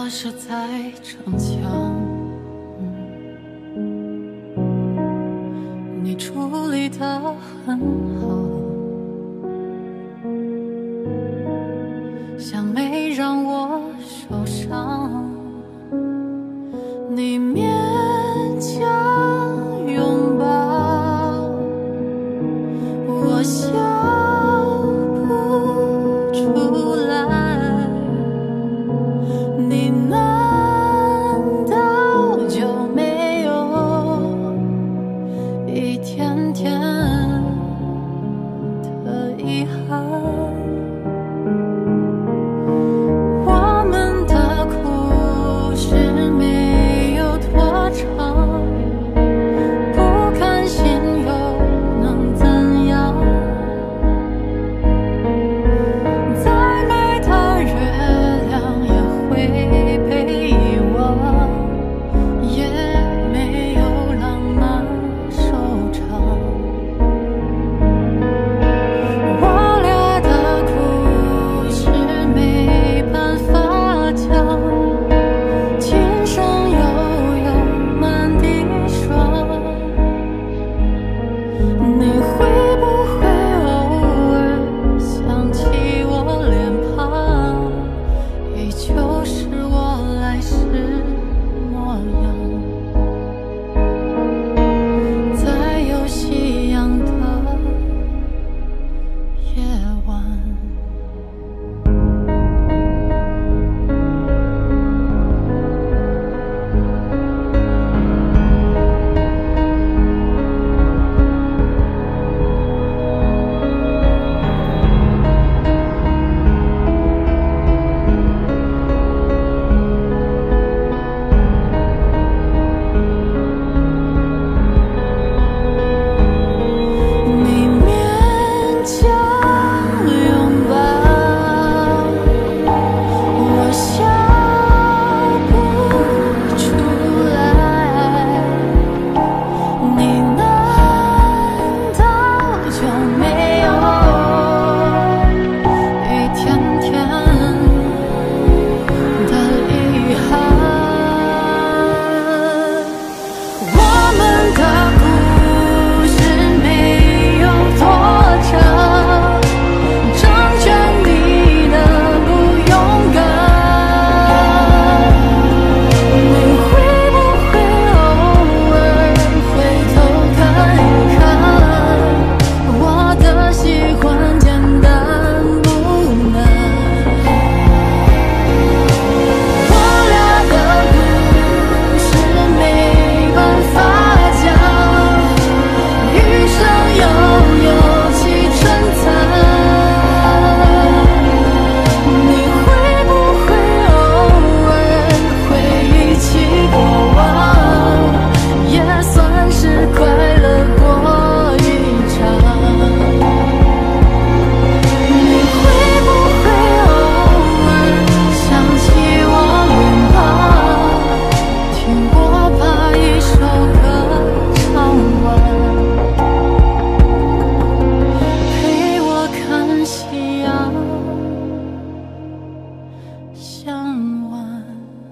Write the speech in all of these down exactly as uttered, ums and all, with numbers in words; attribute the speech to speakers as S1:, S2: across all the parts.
S1: 过是在逞强。你处理得很好，像没让我受伤。你勉强拥抱，我笑不出来。你难道就没有一天天的遗憾？我们的故事没有多长，不甘心又能怎样？再美的月亮也会被遗忘，也没有浪漫收场。我俩的故事没办法讲，天上又有满地霜。你会不会偶尔想起我脸庞，依旧是我来时模样？在有夕阳的夜晚。你勉强拥抱，我笑不出来。你难道就没有一天天的遗憾？我们的故事没有多长，成全你的不勇敢。你会不会偶尔回头看一看，我的喜欢简单不难？我俩的故事没办法讲，余生又有几春残？你会不会偶尔回忆起过往，也算是快乐过一场？你会不会偶尔想起我脸庞，听我把一首歌唱完，陪我看夕阳向晚？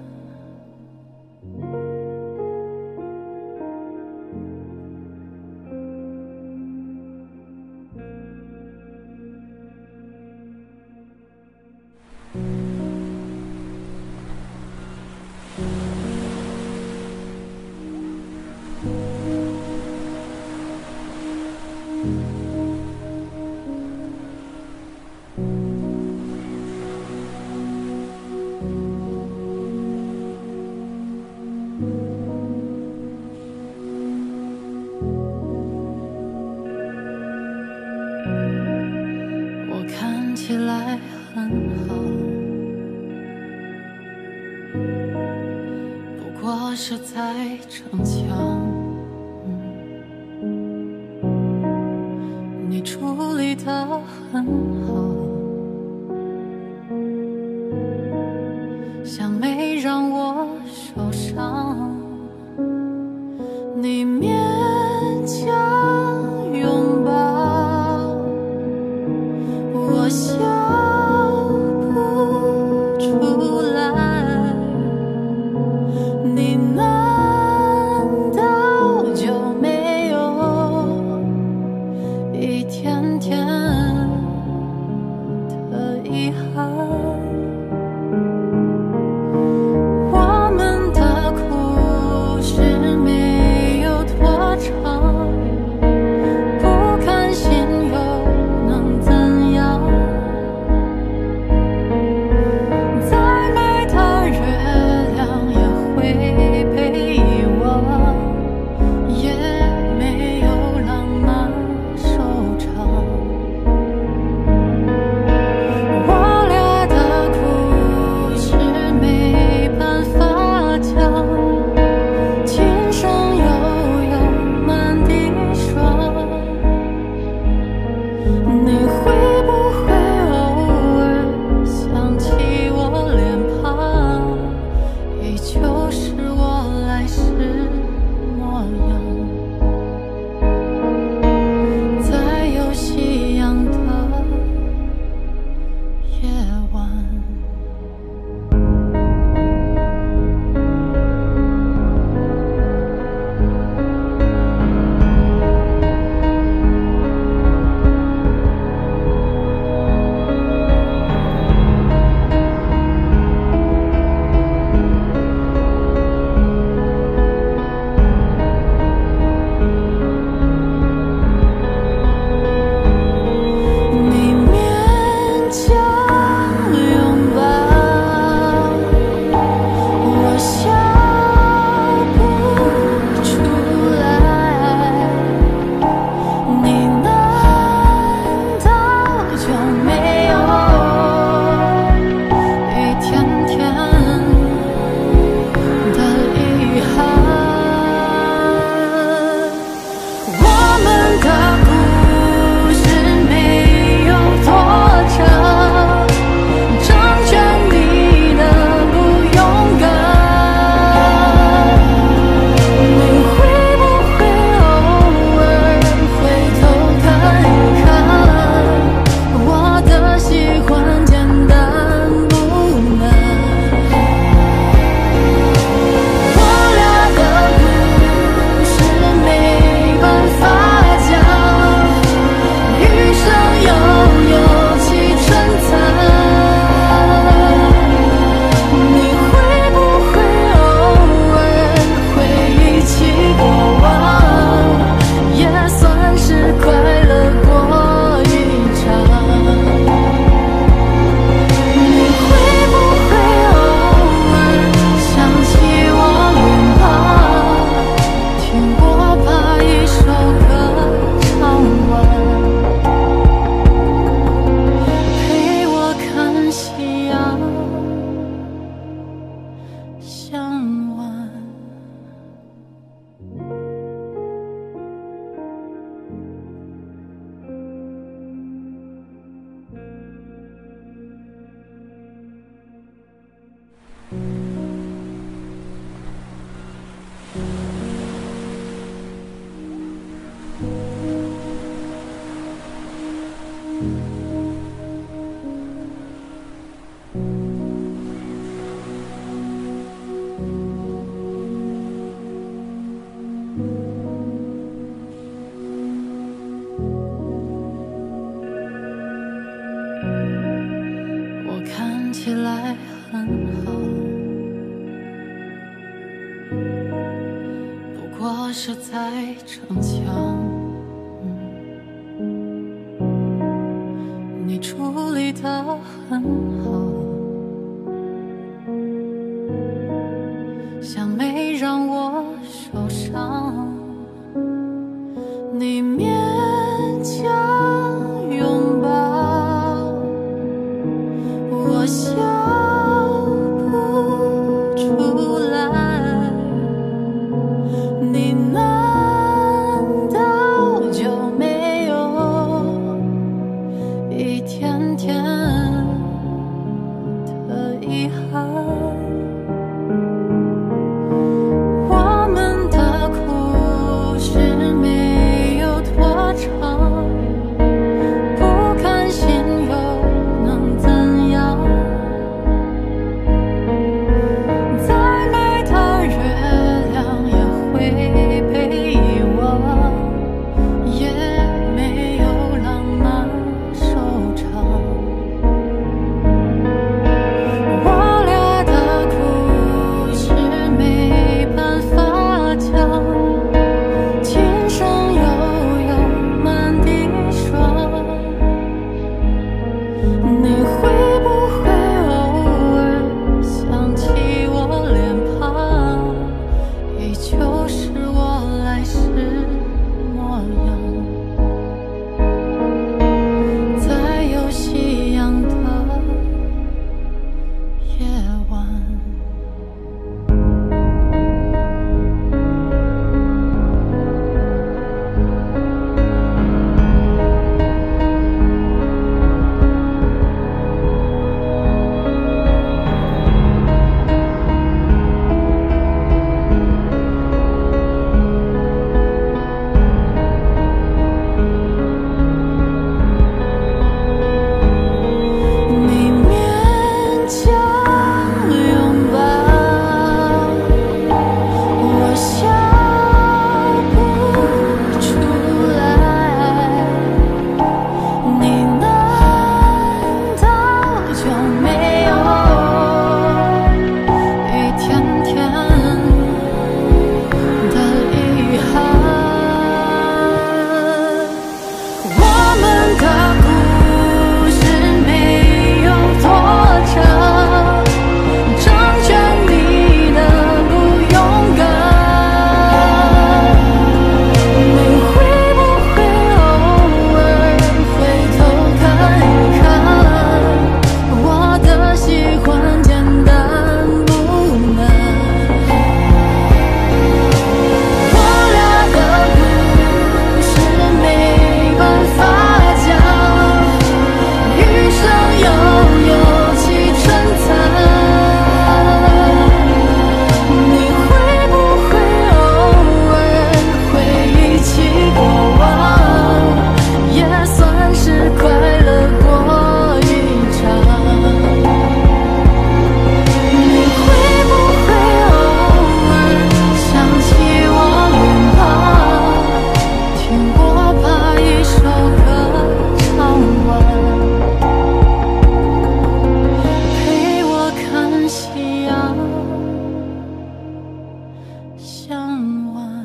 S1: 我看起来很好，不过是在逞强。你处理得很好，像没让我受伤。你勉强拥抱，我笑不出来。 起来很好，不过是在逞强。你处理得很好，像没让我受伤。你勉强拥抱，我笑不出来。你难道就没有一天天的遗憾？我们的故事没有多长，不甘心又能怎样？再美的月亮也会被遗忘，也没有浪漫收场。我俩的故事没办法讲，今生悠悠满地霜。你会不会偶尔想起我脸庞，依旧是我来时模样？在有夕阳的夜晚。你勉强拥抱，我笑不出来。你难道就没有一天天的遗憾？我们的故事没有多长，成全你的不勇敢。你会不会偶尔回头看一看，我的喜欢简单不难？我俩的故事没办法讲，余生悠悠起春残。你会不会偶尔回忆起过往，也算是快乐过一场？你会不会偶尔想起我脸庞，听我把一首歌唱完，陪我看夕阳向晚？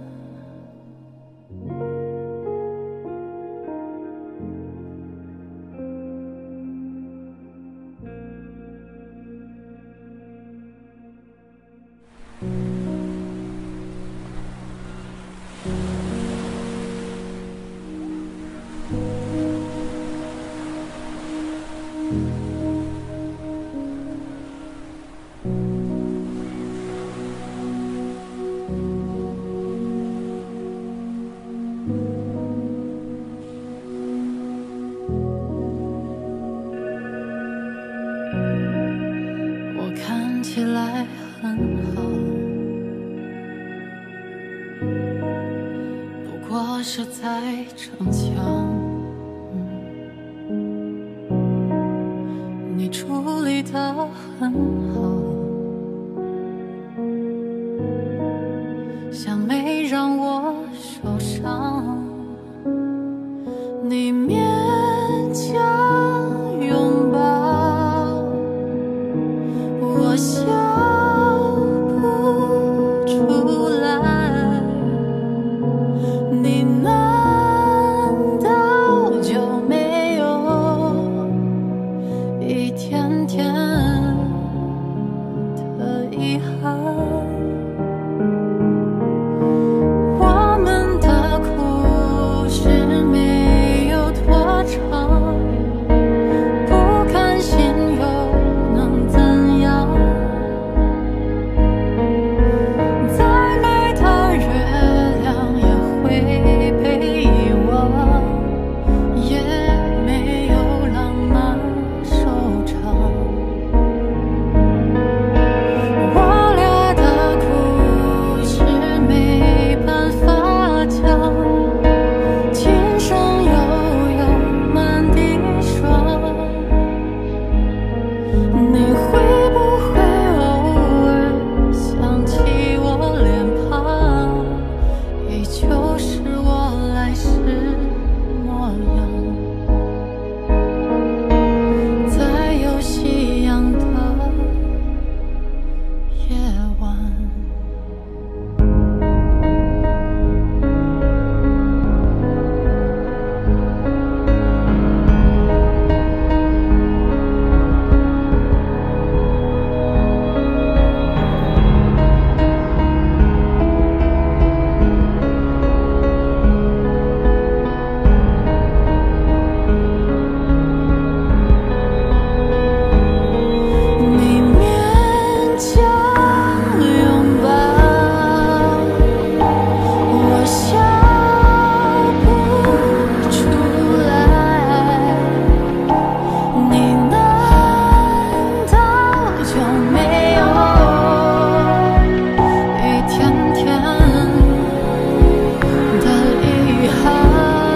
S1: 我看起来很好，不过是在逞强。你处理得很好，像没让我受伤。你勉强拥抱， 一天天的遗憾。我们的故事没有多长，不甘心又能怎样？再美的月亮也会被遗忘，也没有浪漫收场。我俩的故事没办法讲，今生悠悠满地霜。你会不会偶尔想起我脸庞，依旧是我来时模样，在有夕阳的夜晚。你勉强拥抱，我笑不出来。你难道就没有一天天的遗憾？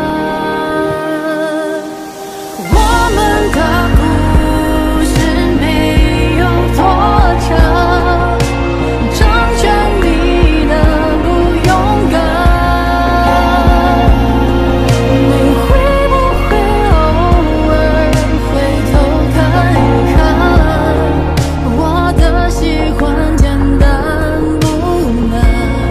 S1: 我们的故事没有多长，成全你的不勇敢。你会不会偶尔回头看一看，我的喜欢简单不难。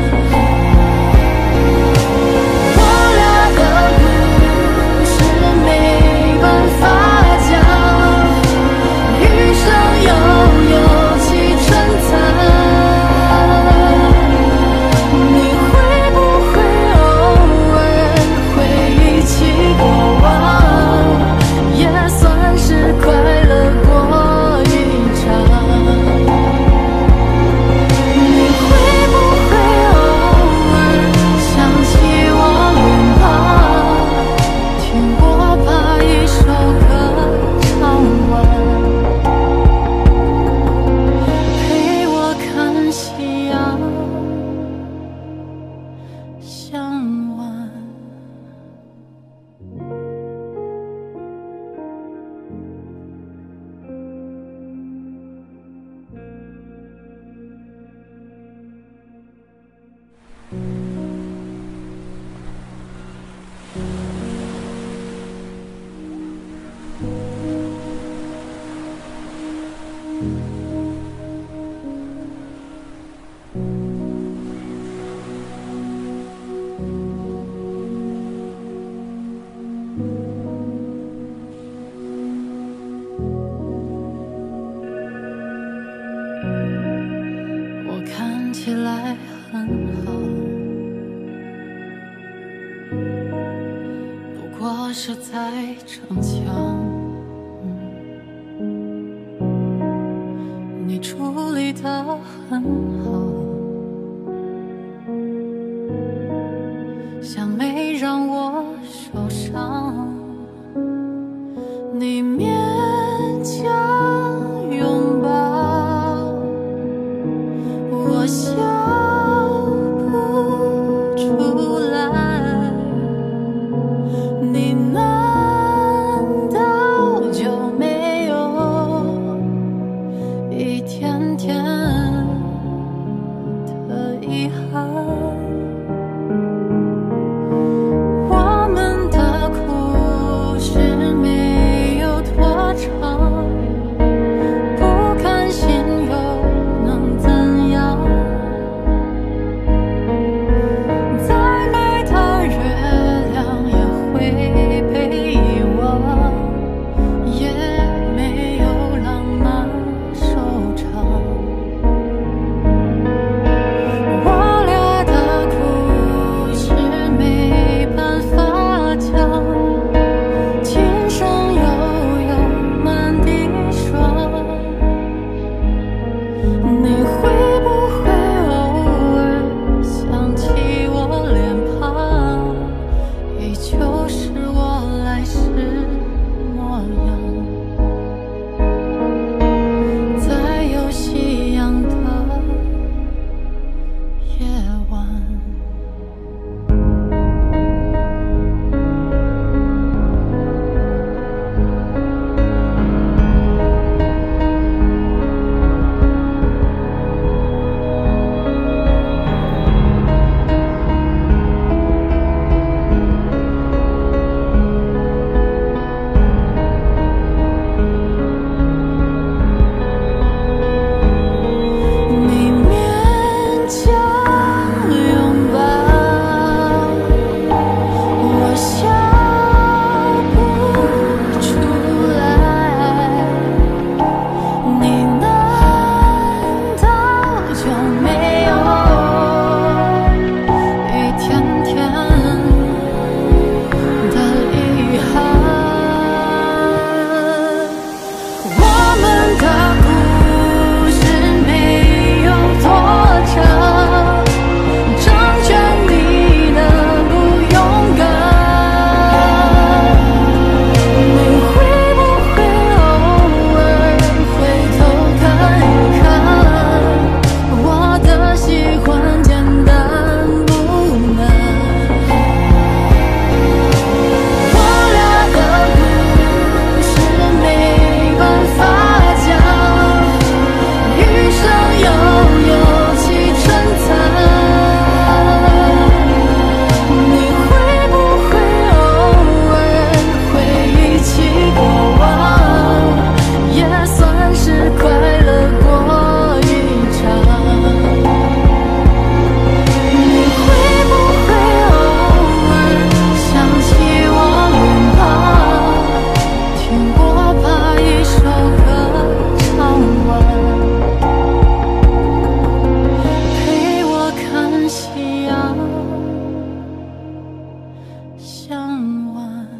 S1: 我俩的故事没办法讲，余生悠悠起春残。你会不会偶尔回忆起过往，也算是快乐过一场。你会不会偶尔想起我脸庞，听我把一首歌唱完，陪我看夕阳向晚。我看起来很好，不过是在逞强。你处理得很好，像没让我受伤。你勉强拥抱，我笑不出来。你难道就没有一天天也算是快乐过一场。你会不会偶尔想起我脸庞，听我把一首歌唱完，陪我看夕阳向晚。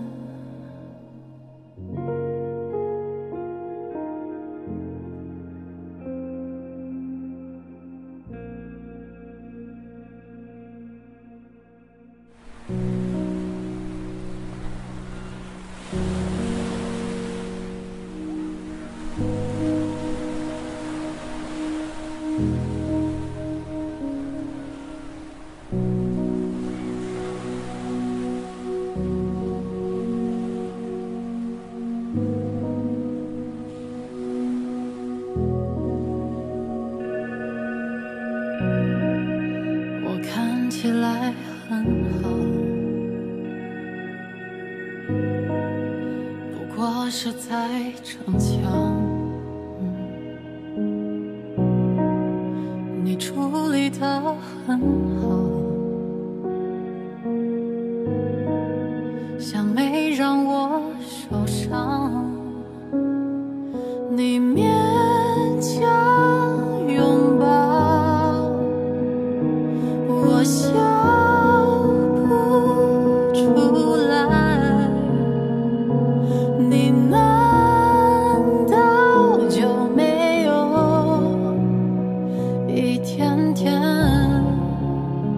S1: 我看起来很好，不过是在逞强。你处理得很好，像没让我受伤。你勉强拥抱，我笑不出来。你难道就没有一天天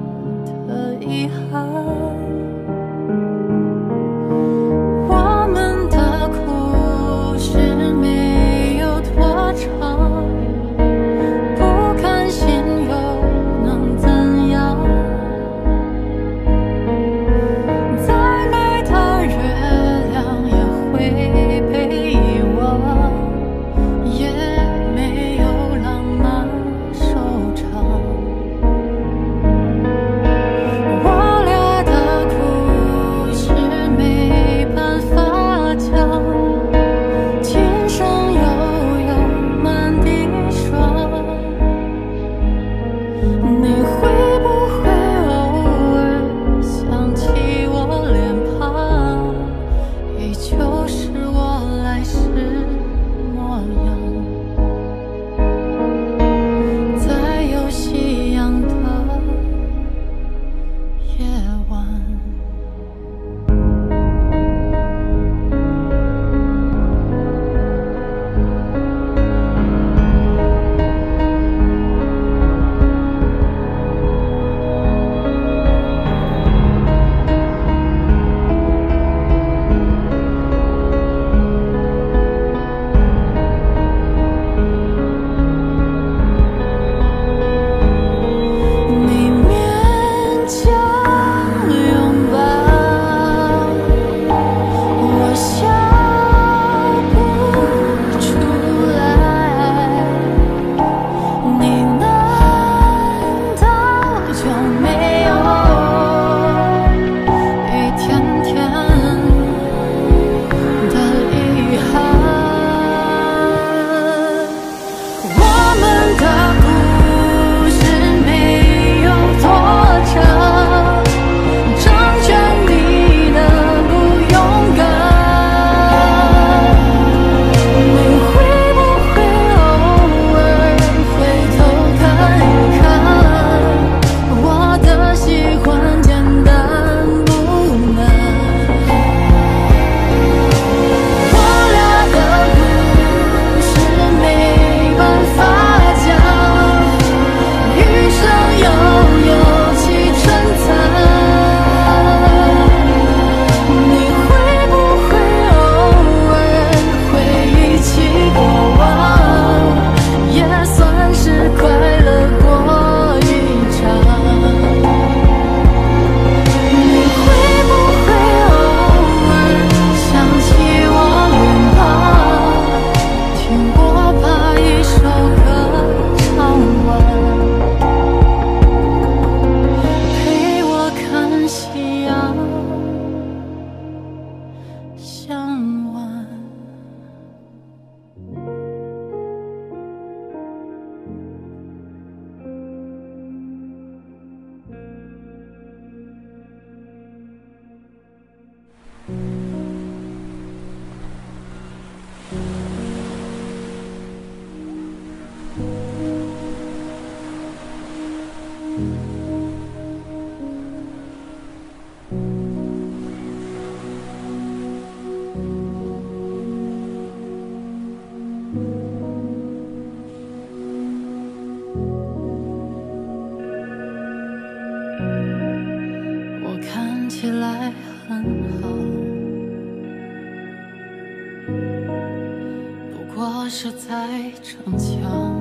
S1: 过是在逞强。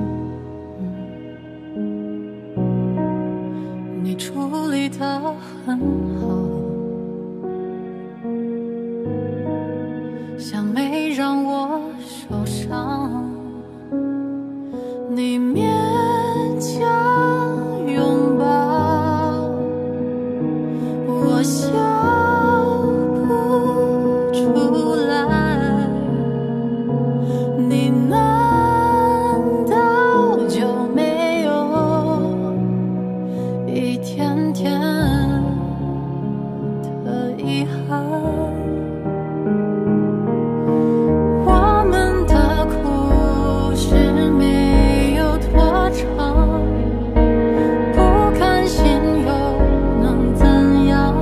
S1: 你处理得很好，像没让我受伤。你勉强拥抱，我笑不出来。你难道就没有一天天的遗憾？我们的故事没有多长，不甘心又能怎样？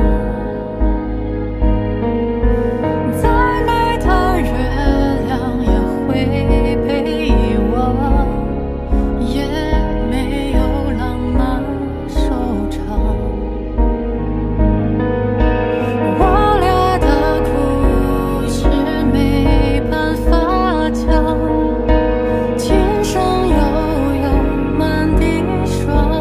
S1: 再美的月亮也会被遗忘，也没有浪漫收场。我俩的故事没办法讲，今生悠悠满地霜。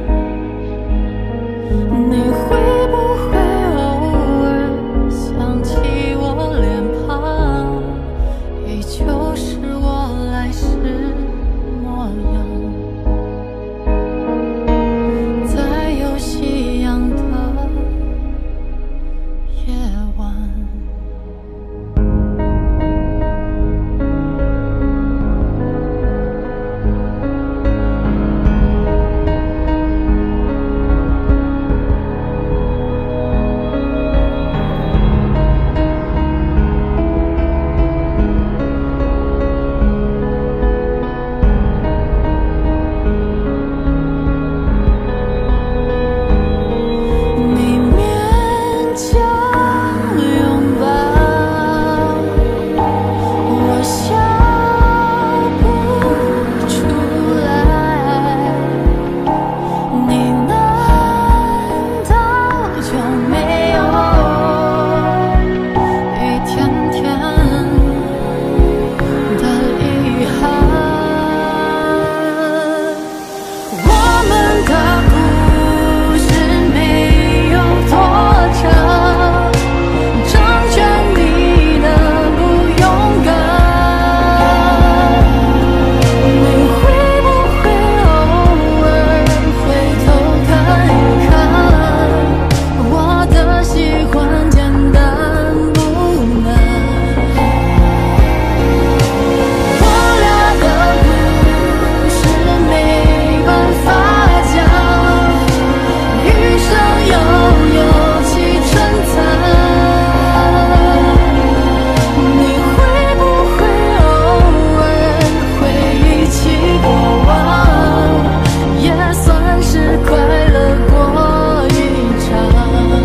S1: 你会不会偶尔想起我脸庞，依旧是我来时模样？在有夕阳的夜晚。你勉强拥抱，我笑不出来。你难道就没有一天天的遗憾？我们的故事没有多长，成全你的不勇敢。你会不会偶尔回头看一看，我的喜欢简单不难？我俩的故事没办法讲，余生悠悠起春残。你会不会偶尔回忆起过往，也算是快乐过一场？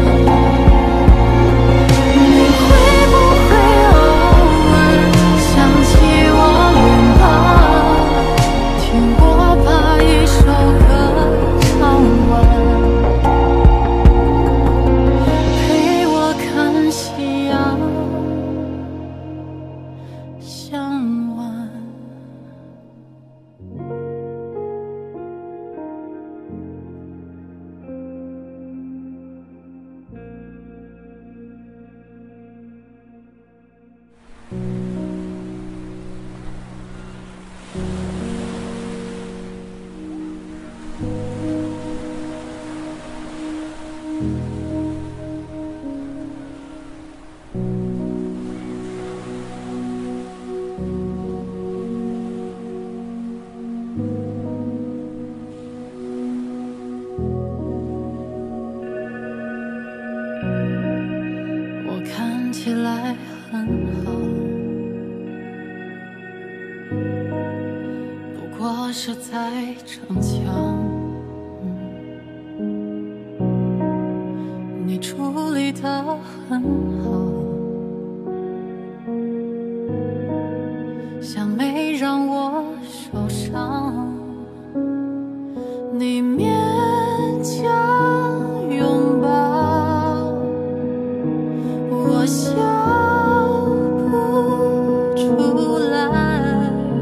S1: 你会不会偶尔想起我脸庞，听我把一首歌唱完，陪我看夕阳向晚？我看起来很好，不过是在逞强。你处理得很好，像没让我受伤。你勉强拥抱，我笑不出来。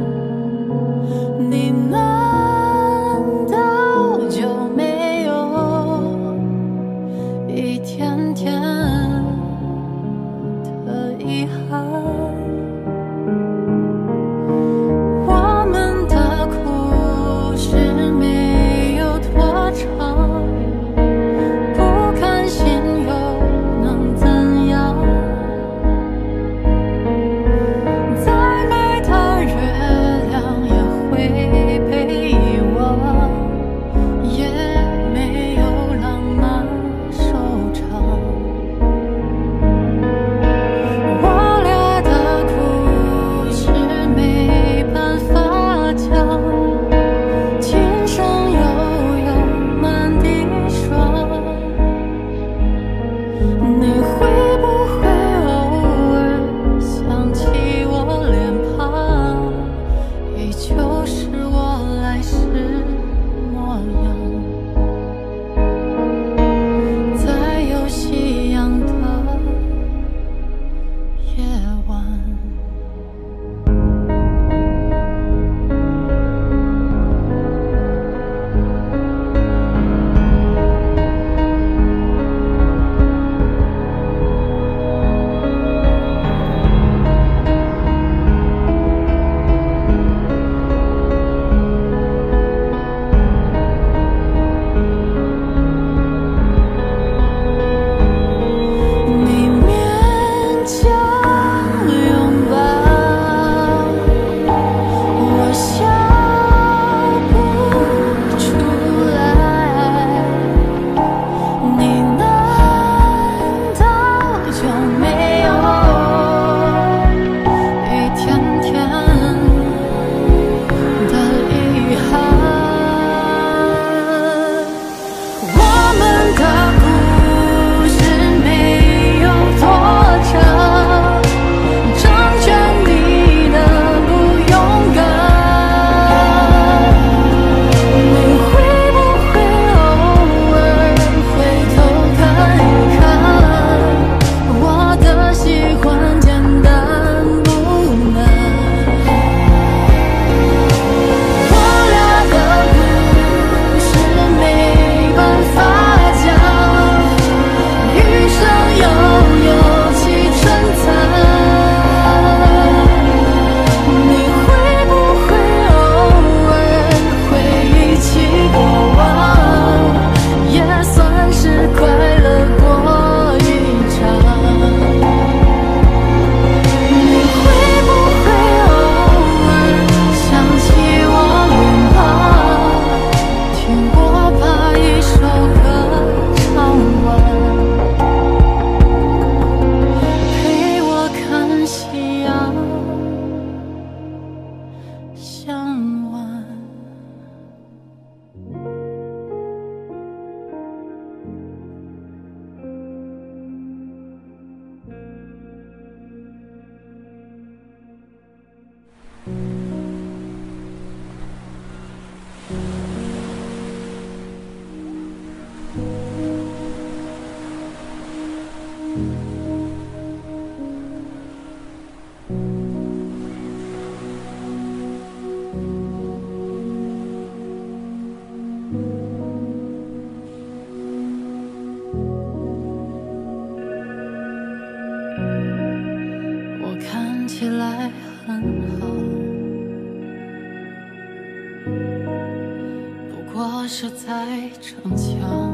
S1: 过是在逞强。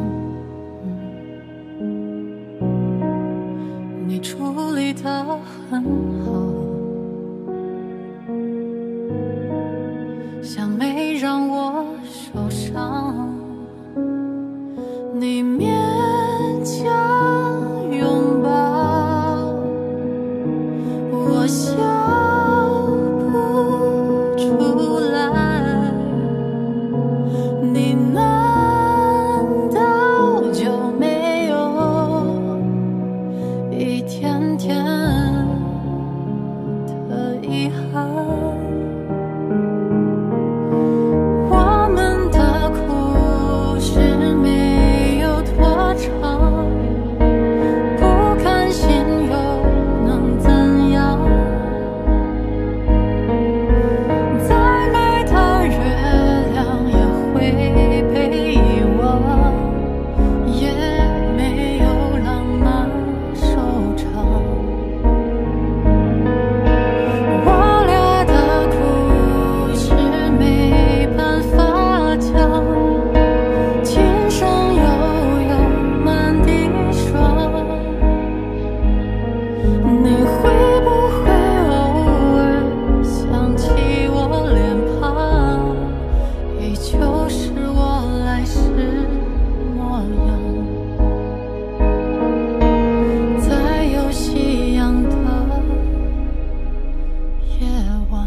S1: 你处理得很好，像没让我受伤。你勉强拥抱，我笑不出来。你难道就没有一天天的遗憾？我们的故事没有多长，不甘心又能怎样？再美的月亮也会被遗忘，也没有浪漫收场。我俩的故事没办法讲，琴声悠悠满地霜。你会不会偶尔想起我脸庞，依旧是我来时模样，在有夕阳的夜晚。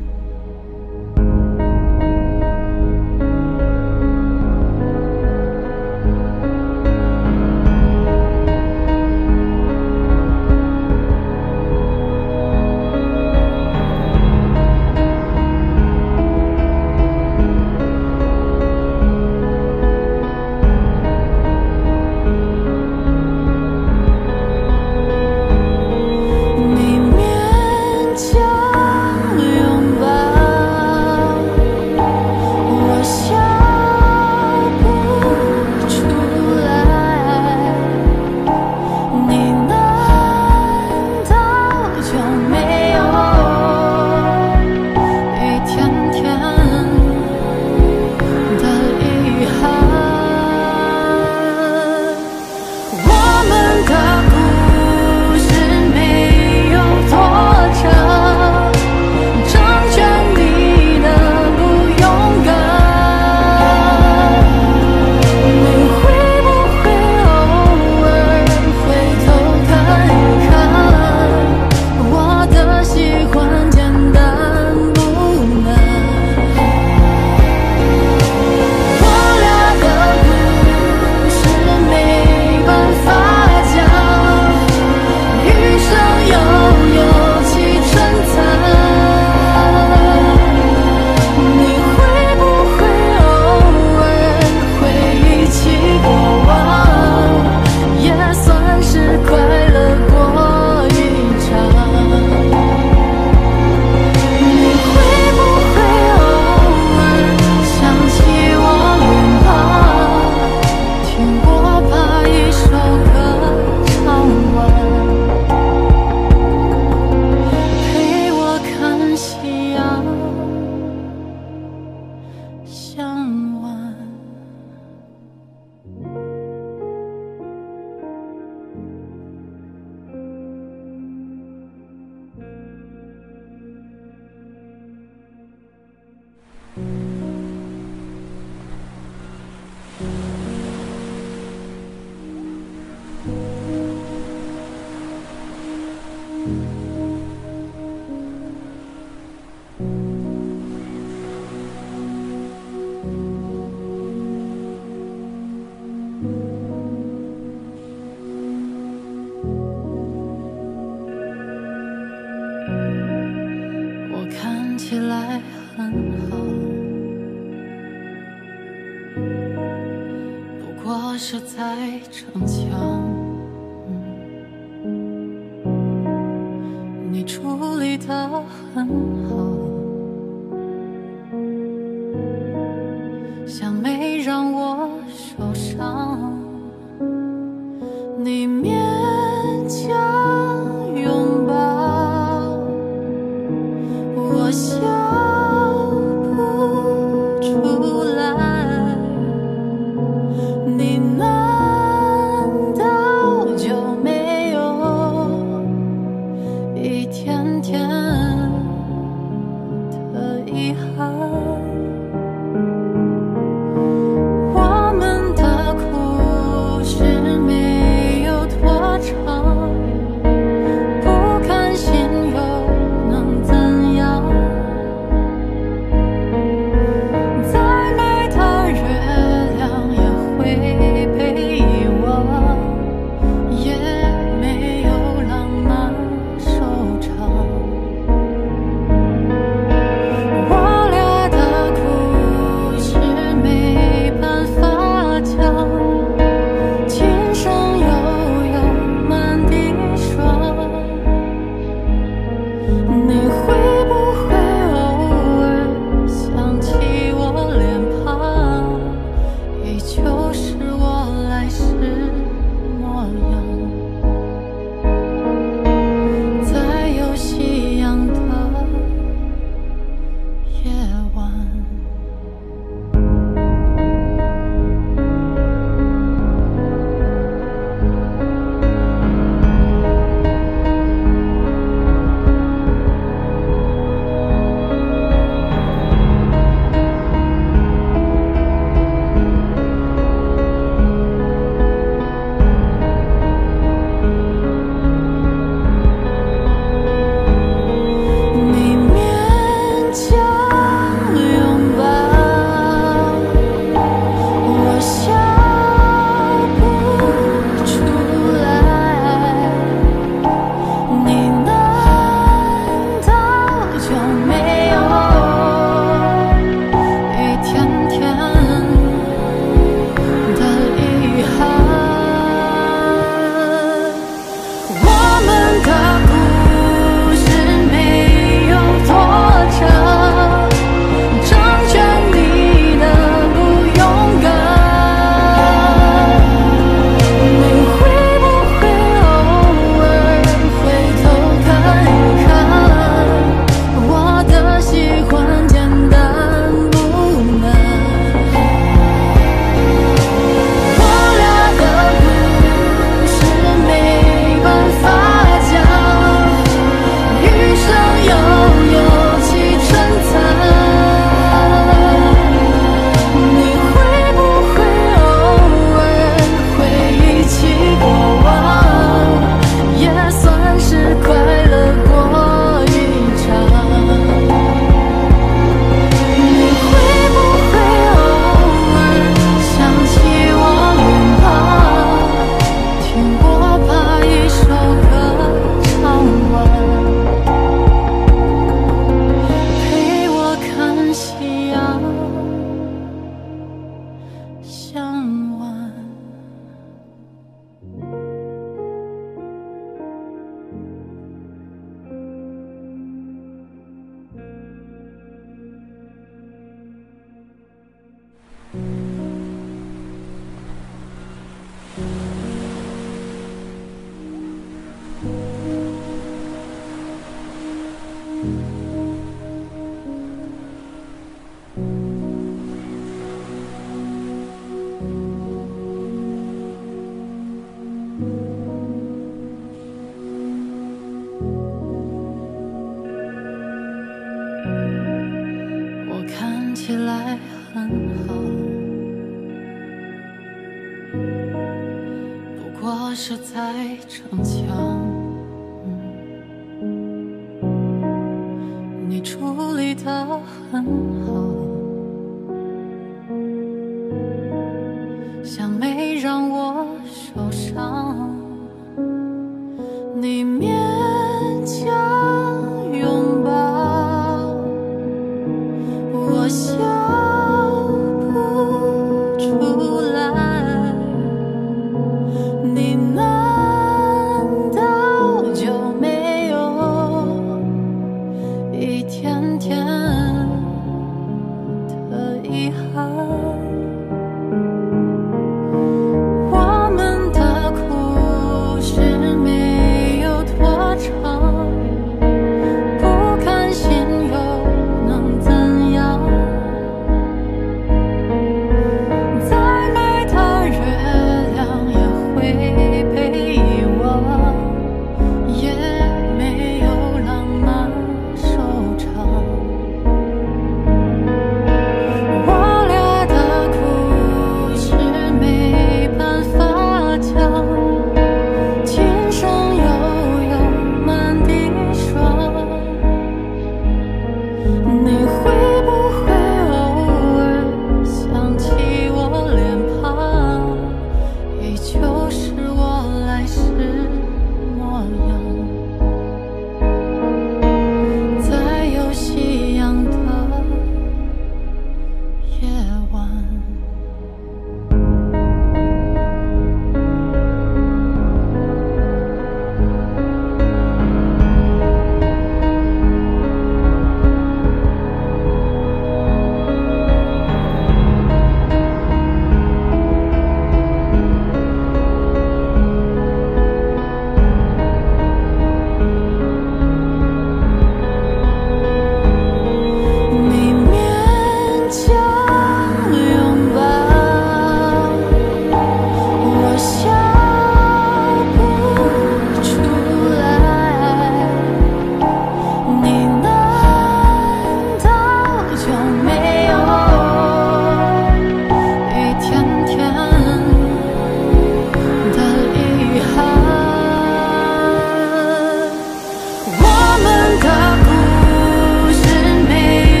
S1: 你勉强拥抱，我笑不出来。你难道就没有一天天的遗憾？我们的故事没有多长，成全你的不勇敢。你会不会偶尔回头看一看，我的喜欢简单不难。我俩的故事没办法讲，余生悠悠起春残。你会不会偶尔回忆起过往，也算是快乐过一场。你会不会偶尔想起我脸庞，听我把一首歌唱完，陪我看夕阳向晚。我看起来很好，不过是在逞强。你处理得很好，像没让我受伤。你勉强拥抱，我笑不出来。 憾。我们的故事没有多长，不甘心又能怎样？再美的月亮也会被遗忘，也没有浪漫收场。我俩的故事没办法讲，今生悠悠满地霜。你会不会偶尔想起我脸庞，依旧是我来时模样？在有夕阳的夜晚。你勉强拥抱，我笑不出来。你难道就没有一天天的遗憾？我们的故事没有多长，成全你的不勇敢。你会不会偶尔回头看一看，我的喜欢简单不难？我俩的故事没办法讲，余生悠悠起春残。你会不会偶尔回忆起过往，也算是快乐过一场？你会不会偶尔想起我脸庞，听我把一首歌唱完，陪我看夕阳向晚？我看起来很好，不过是在逞强。你处理得很好，像没让我受伤。你勉强拥抱，我笑不出来。你难道就没有一天天的遗憾？我们的故事没有多长，不甘心又能怎样？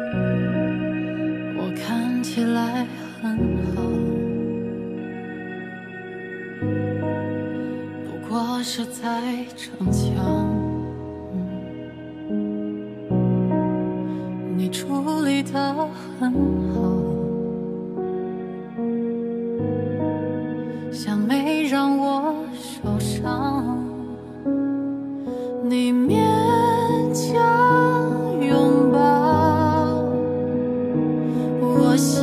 S1: 我看起来很好，不过是在逞强。你处理得很好，像没让我受伤。你勉强拥抱，我笑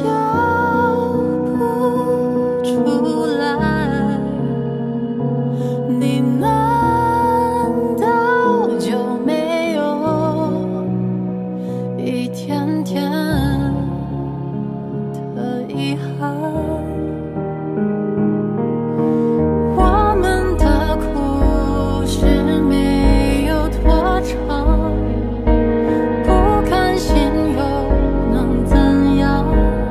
S1: 不出来。你难道就没有一天天的遗憾？我们的故事没有多长，不甘心又能怎样？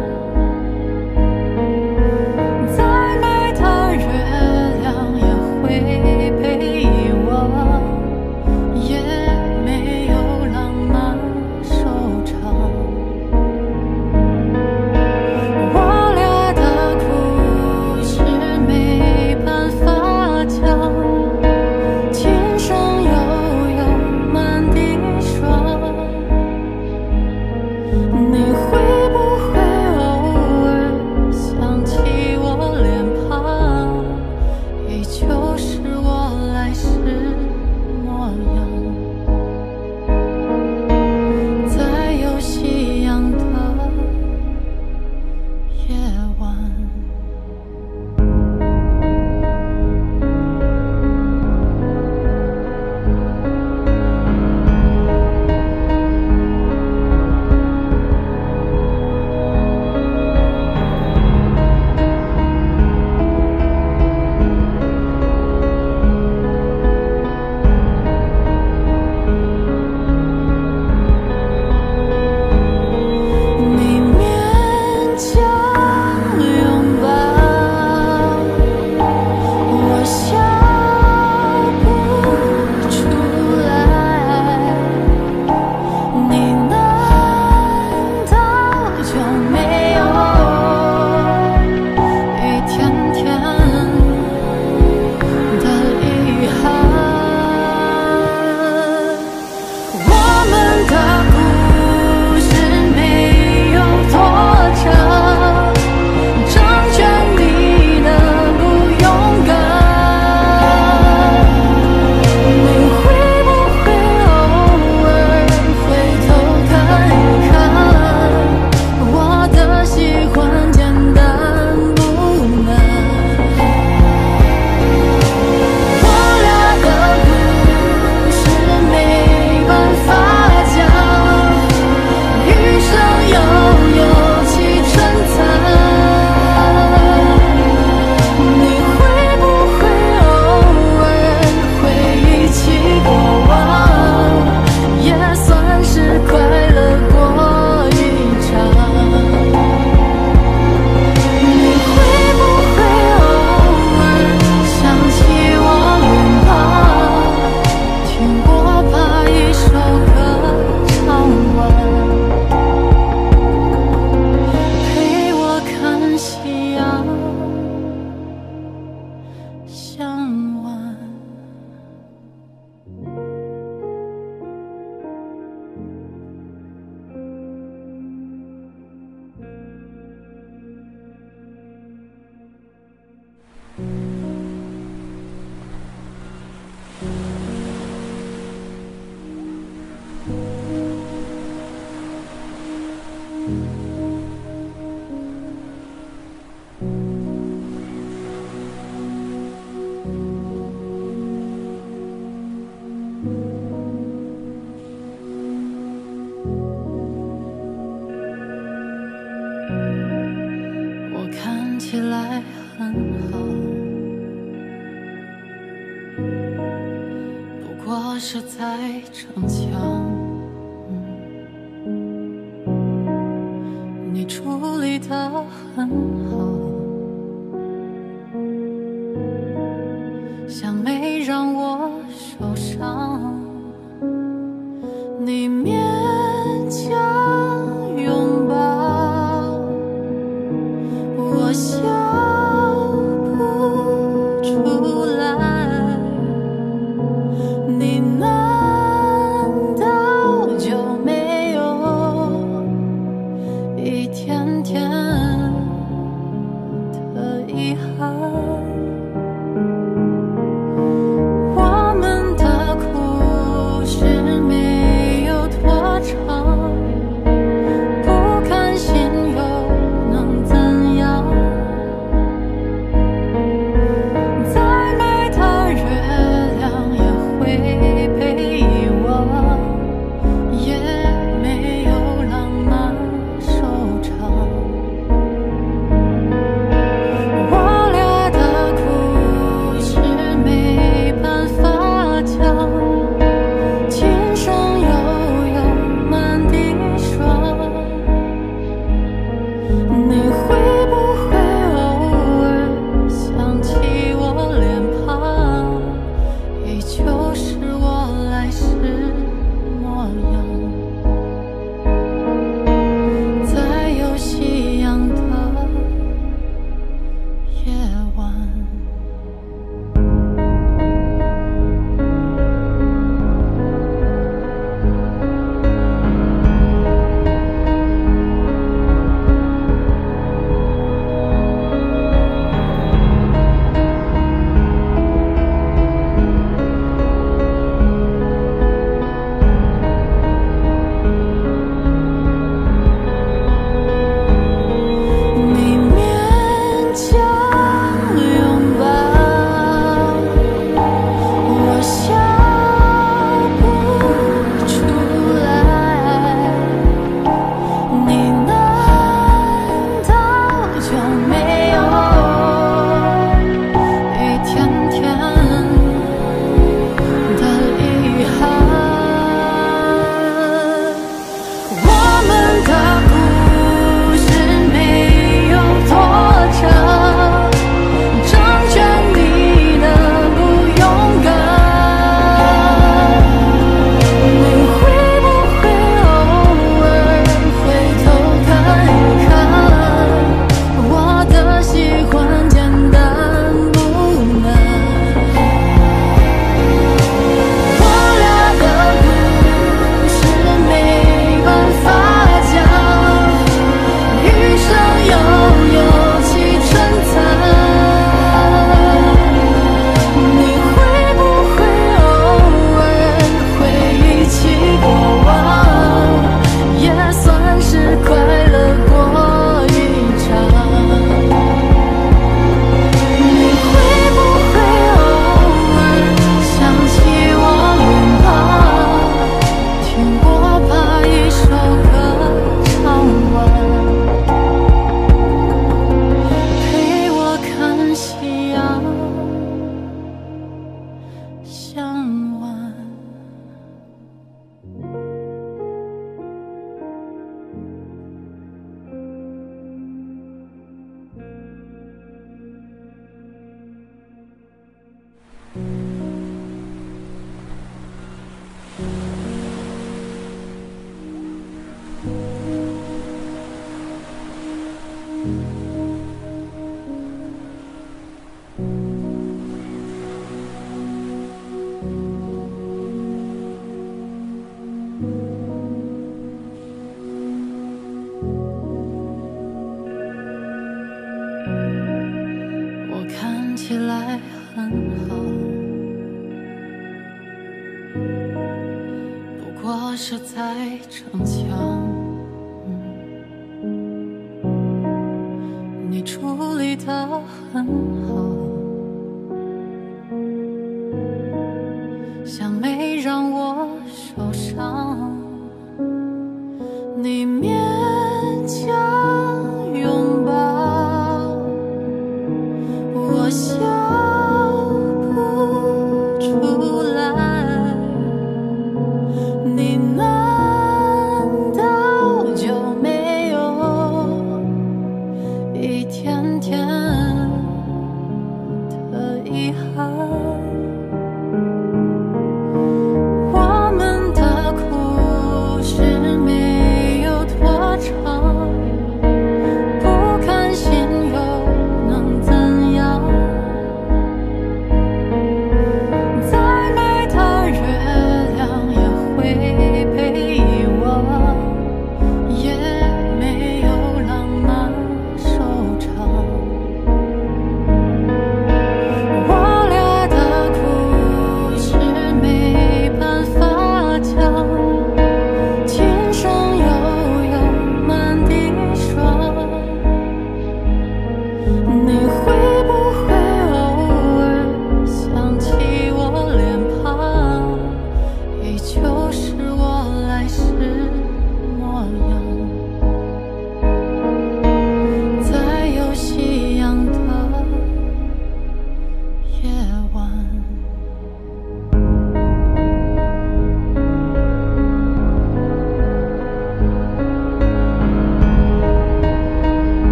S1: 再美的月亮也会被遗忘，也没有浪漫收场。我俩的故事没办法讲，今生悠悠满地霜。你会不会偶尔想起我脸庞，依旧是我来时模样？在有夕阳的夜晚。你勉强拥抱，我笑不出来。你难道就没有一天天的遗憾？我们的故事没有多长，成全你的不勇敢。你会不会偶尔回头看一看，我的喜欢简单不难？我俩的故事没办法讲，余生悠悠起春残。你会不会偶尔回忆起过往，也算是快乐过一场？你会不会偶尔想起我脸庞，听我把一首歌唱完，陪我看夕阳向晚？我看起来很好，不过是在逞强。你处理得很好，像没让我受伤。你勉强起来很好，不过是在逞强。你处理得